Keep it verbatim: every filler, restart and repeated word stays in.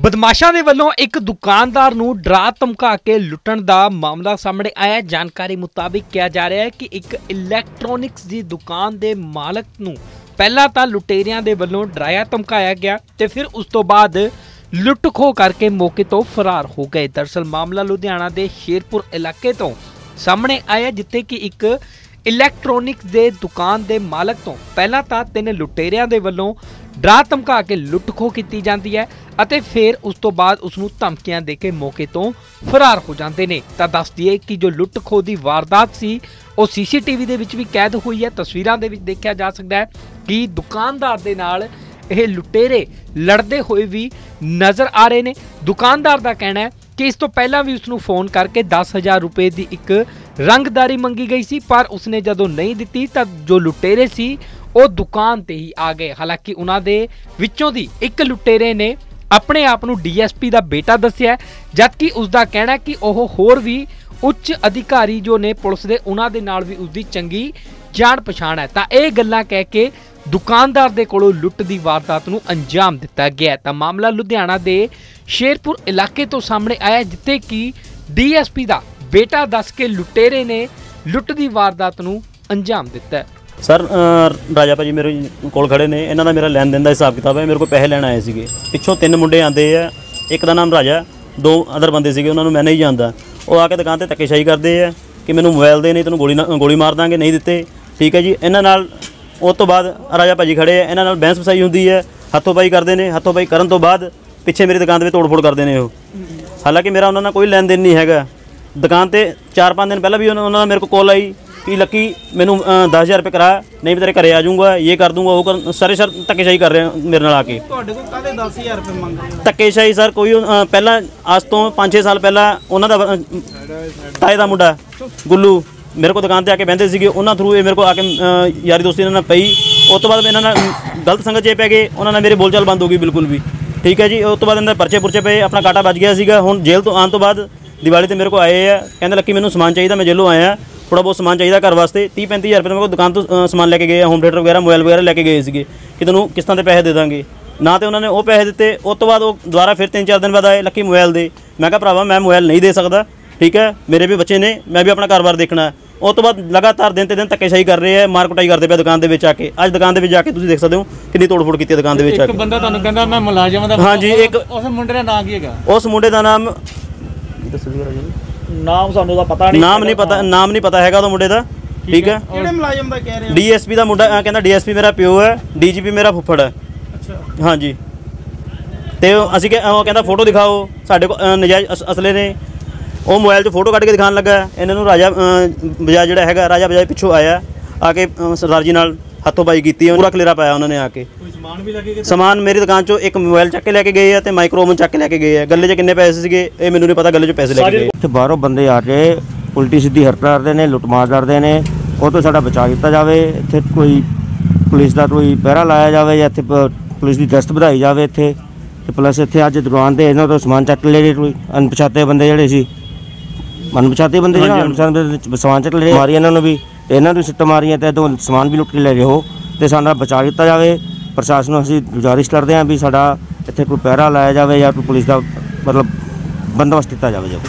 ਬਦਮਾਸ਼ਾਂ ਦੇ ਵੱਲੋਂ ਇੱਕ ਦੁਕਾਨਦਾਰ ਨੂੰ ਡਰਾ ਧਮਕਾ ਕੇ ਲੁੱਟਣ ਦਾ ਮਾਮਲਾ ਸਾਹਮਣੇ ਆਇਆ। ਜਾਣਕਾਰੀ ਮੁਤਾबिक ਕਿਹਾ ਜਾ ਰਿਹਾ ਹੈ ਕਿ ਇੱਕ ਇਲੈਕਟ੍ਰੋਨਿਕਸ ਦੀ ਦੁਕਾਨ ਦੇ ਮਾਲਕ ਨੂੰ ਪਹਿਲਾਂ ਤਾਂ ਲੁਟੇਰਿਆਂ ਦੇ ਵੱਲੋਂ ਡਰਾਇਆ ਧਮਕਾਇਆ ਗਿਆ ਤੇ ਫਿਰ ਉਸ ਤੋਂ ਬਾਅਦ ਲੁੱਟ ਖੋਹ ਕਰਕੇ ਮੌਕੇ ਤੋਂ ਫਰਾਰ ਹੋ ਗਏ। ਦਰਅਸਲ ਮਾਮਲਾ ਲੁਧਿਆਣਾ ਦੇ ਸ਼ੇਰਪੁਰ ਇਲਾਕੇ ਤੋਂ ਸਾਹਮਣੇ ਆਇਆ, ਜਿੱਥੇ ਕਿ ਇੱਕ ਇਲੈਕਟ੍ਰੋਨਿਕਸ ਦੇ ਦੁਕਾਨ ਦੇ ਮਾਲਕ ਤੋਂ ਪਹਿਲਾਂ ਤਾਂ ਤਿੰਨ ਲੁਟੇਰਿਆਂ ਦੇ ਵੱਲੋਂ ਡਰਾ ਧਮਕਾ ਕੇ ਲੁੱਟ ਖੋਹ ਕੀਤੀ ਜਾਂਦੀ ਹੈ ਅਤੇ ਫਿਰ ਉਸ ਤੋਂ ਬਾਅਦ ਉਸ ਨੂੰ ਧਮਕੀਆਂ ਦੇ ਕੇ ਮੌਕੇ ਤੋਂ ਫਰਾਰ ਹੋ ਜਾਂਦੇ ਨੇ। ਤਾਂ ਦੱਸ ਦਈਏ ਕਿ ਜੋ ਲੁੱਟ ਖੋਹ ਦੀ ਵਾਰਦਾਤ ਸੀ ਉਹ ਸੀਸੀਟੀਵੀ ਦੇ ਵਿੱਚ ਵੀ ਕੈਦ ਹੋਈ ਹੈ। ਤਸਵੀਰਾਂ ਦੇ ਵਿੱਚ ਦੇਖਿਆ ਜਾ ਸਕਦਾ ਹੈ ਕਿ ਦੁਕਾਨਦਾਰ ਦੇ ਨਾਲ ਇਹ ਲੁਟੇਰੇ ਲੜਦੇ ਹੋਏ ਵੀ ਨਜ਼ਰ ਆ ਰਹੇ ਨੇ। ਦੁਕਾਨਦਾਰ ਦਾ ਕਹਿਣਾ ਹੈ ਕਿ ਇਸ ਤੋਂ ਪਹਿਲਾਂ ਵੀ ਉਸ ਨੂੰ ਫੋਨ ਕਰਕੇ दस हज़ार रुपए ਦੀ ਇੱਕ रंगदारी मंगी गई सी, पर उसने जदों नहीं दी तो जो लुटेरे सी वो दुकान ते ही आ गए। हालांकि उन्हां दे विचों दी एक लुटेरे ने अपने आप नूं डी एस पी दा बेटा दस्सिया, जबकि उसका कहना कि वह होर भी उच्च अधिकारी जो ने पुलिस दे उन्हां दे नाल भी उसकी चंगी जान पछाण है। तां इह गल्लां कह के दुकानदार दे कोलों लुट दी वारदात नूं अंजाम दिता गया। तां मामला लुधियाना दे शेरपुर इलाके तो सामने आया, जिथे कि डी एस पी दा बेटा दस के लुटेरे ने लुट की वारदात नूं अंजाम दिता है। सर राजा भाजी मेरे कोल खड़े ने, इन्हां दा मेरा लैन देन दा हिसाब किताब है। मेरे को पैसे लैन आए सीगे, पिछों तीन मुंडे आंदे है, एक दा नाम राजा, दो अदर बंदे सीगे, उन्हां नूं मैं नहीं जानदा। वो आके दुकान ते धक्केशाही करदे है कि मैनूं मोबाइल दे, नहीं तैनूं गोली गोली मार दांगे, नहीं दित्ते। ठीक है जी। इन्हां नाल उस तो बाद राजा भाजी खड़े है, इन्हां नाल बहस वसाई हुंदी है, हत्थों पाई करदे ने। हत्थों पाई करन तो बाद पिछे मेरी दुकान ते तोड़ फोड़ करदे ने। ओह हालांकि मेरा उन्हां नाल कोई लैन देन नहीं हैगा। दुकान ते चार पाँच दिन पहले भी उन्होंने मेरे को कॉल आई कि लक्की मैनू दस हज़ार रुपये करा, नहीं मैं तेरे घरे आ जाऊँगा, ये कर दूँगा, वो कर। सारे सर धक्केशाही कर रहे हैं मेरे नाल आके। दस हज़ार रुपये मंग रहे हो? धक्केशाही सर कोई पहला आज तो पाँच छे साल पहला उन्होंने ताए का मुंडा गुल्लू मेरे को दुकान पर आके बहते थे, उन्होंने थ्रू ये मेरे को आके यारी दोस्ती इन्होंने पई। उस तो बाद इन्होंने गलत संगत च पै गए, उन्होंने मेरी बोलचाल बंद हो गई बिल्कुल भी। ठीक है जी। उस तो बाद इन्होंने परचे पुरचे पे, अपना काटा बच गया सीगा। हुण जेल तो आने तो बाद दिवाली ते मेरे को आए है, कहते लक्की मैनू समान चाहिए, मैं जेलों आया, थोड़ा बहुत समान चाहिए घर वास्ते। तीह पैंती हज़ार रुपये मेरे को दुकान तो समान लैके गए, होम थिएटर वगैरह मोबाइल वगैरह लैके गए थे कि तेनों किस्तों के पैसे दे देंगे ना। तो उन्होंने वो पैसे दिते। उस तो बाद वो दोबारा फिर तीन चार दिन बाद आए, लक्की मोबाइल दे। मैं कहा भरावा मैं मोबाइल नहीं दे सकता, ठीक है, मेरे भी बच्चे ने, मैं भी अपना कारोबार देखना है। उस तो बाद लगातार दिन ते दिन धक्केशाही कर रहे हैं, मार कुटाई करते पे दुकान के आके। अज दुकान के जाके तुम देख सकते हो कितनी तोड़ फोड़ की दुकान के आके। बंदा तुहानूं कहंदा मैं मुलाजम दा। हाँ जी। एक उस मुंडे दा नाम की हैगा? उस मुंडे का नाम नाम सानूं दा पता नहीं, नाम नहीं पता, नाम नहीं पता हैगा तो मुंडे दा। ठीक है। किहड़े मुलाजम दा कह रहे हो? डी एस पी का मुंडा कहता डी एस पी मेरा प्यो है, डी जी पी मेरा फुफड़ है। अच्छा। हाँ जी। तो असीं कहता फोटो दिखाओ, साढ़े को नजायज़ असले ने। वो मोबाइल च फोटो कट के दिखाने लगा। इन्होंने राजा बजाज जोड़ा है, राजा बजाज पिछों आया आके सरदार जी नाल हथों पाई की, पूरा खलेरा पाया उन्होंने आके। समान भी लगे? समान मेरी दुकान चो एक मोबाइल चक के लैके गए तो माइक्रो ओवन चक के लैके गए। गले च किन्ने पैसे सीगे ये मैनूं नहीं पता, गले च पैसे लैके गए। ਇੱਥੇ ਬਾਹਰੋਂ ਬੰਦੇ ਆ ਕੇ ਉਲਟੀ ਸਿੱਧੀ ਹਰਕਤ ਕਰਦੇ ਨੇ, ਲੁੱਟਮਾਰ ਕਰਦੇ ਨੇ। ਉਹ ਤੋਂ ਸਾਡਾ ਬਚਾਅ ਕੀਤਾ ਜਾਵੇ। ਇੱਥੇ ਕੋਈ ਪੁਲਿਸ ਦਾ ਕੋਈ ਪਹਿਰਾ ਲਾਇਆ ਜਾਵੇ ਜਾਂ ਇੱਥੇ ਪੁਲਿਸ ਦੀ ਗਸ਼ਤ ਵਧਾਈ ਜਾਵੇ ਇੱਥੇ। ਤੇ ਪਲੱਸ ਇੱਥੇ ਅੱਜ ਦੁਕਾਨ ਤੇ ਇਹਨਾਂ ਤੋਂ ਸਮਾਨ ਚੱਕ ਲੈ ਰਹੇ ਕੋਈ ਅਣਪਛਾਤੇ ਬੰਦੇ ਜਿਹੜੇ ਸੀ, ਅਣਪਛਾਤੇ ਬੰਦੇ ਜਿਹੜੇ ਸਮਾਨ ਚੱਕ ਲੈ ਰਹੇ, ਮਾਰੀ ਇਹਨਾਂ ਨੂੰ ਵੀ ਤੇ ਇਹਨਾਂ ਨੂੰ ਸਿੱਟ ਮਾਰੀਆਂ ਤੇ ਤੋਂ ਸਮਾਨ ਵੀ ਲੁੱਟ ਕੇ ਲੈ ਰਹੇ ਹੋ। ਤੇ ਸਾਡਾ ਬਚਾਅ ਕੀਤਾ ਜਾਵੇ। ਪ੍ਰਸ਼ਾਸਨ ਨੂੰ ਅਸੀਂ ਗੁਜ਼ਾਰਿਸ਼ ਕਰਦੇ ਹਾਂ ਵੀ ਸਾਡਾ ਇੱਥੇ ਕੋਈ ਪਹਿਰਾ ਲਾਇਆ ਜਾਵੇ ਜਾਂ ਕੋਈ ਪੁਲਿਸ ਦਾ ਮਤਲਬ ਬੰਦੋਬਸਤ ਕੀਤਾ ਜਾਵੇ।